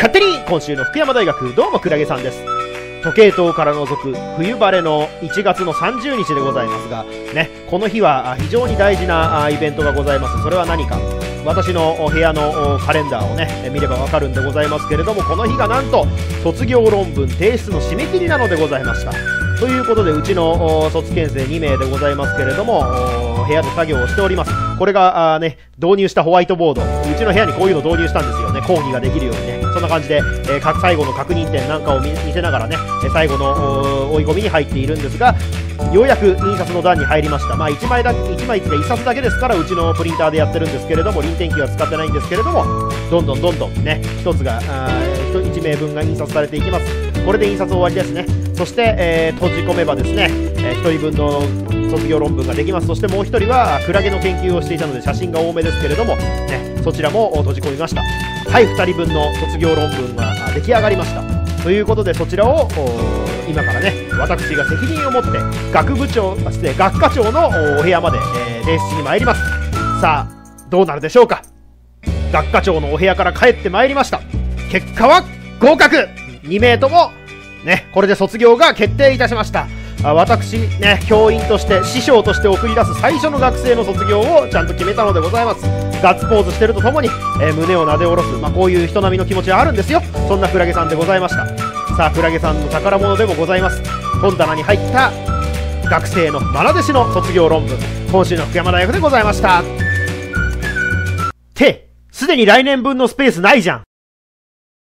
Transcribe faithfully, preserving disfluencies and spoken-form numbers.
勝手に今週の福山大学、どうもクラゲさんです。時計塔から覗く冬晴れのいちがつのさんじゅうにちでございますが、ね、この日は非常に大事なイベントがございます。それは何か、私の部屋のカレンダーをね見ればわかるんでございますけれども、この日がなんと卒業論文提出の締め切りなのでございました。ということで、うちの卒検生にめいでございますけれども、部屋で作業をしております。これがあ、ね、導入したホワイトボード、うちの部屋にこういうの導入したんですよね。講義ができるようにね。そんな感じで、えー、最後の確認点なんかを 見, 見せながらね、最後の追い込みに入っているんですが、ようやく印刷の段に入りました。まあいちまいだいちまいっていうかいっさつだけですから、うちのプリンターでやってるんですけれども、輪転機は使ってないんですけれども、どんどんどんどんね、ひとつがいちめいぶんが印刷されていきます。これで印刷終わりですね。そして、えー、閉じ込めばですね、えー、ひとりぶんの卒業論文ができます。そしてもうひとりはクラゲの研究をしていたので写真が多めですけれども、ね、そちらも閉じ込めました。はい、ふたりぶんの卒業論文が出来上がりました。ということで、そちらを今からね、私が責任を持って学部長、あ、失礼、学科長のお部屋まで、えー、提出に参ります。さあ、どうなるでしょうか。学科長のお部屋から帰ってまいりました。結果は合格。にめいともね、これで卒業が決定いたしました。あ、私ね、教員として師匠として送り出す最初の学生の卒業をちゃんと決めたのでございます。ガッツポーズしてるとともに、えー、胸をなで下ろす、まあ、こういう人並みの気持ちはあるんですよ。そんなクラゲさんでございました。さあ、クラゲさんの宝物でもございます。本棚に入った学生の愛弟子の卒業論文、今週の福山大学でございました。ってすでに来年分のスペースないじゃん。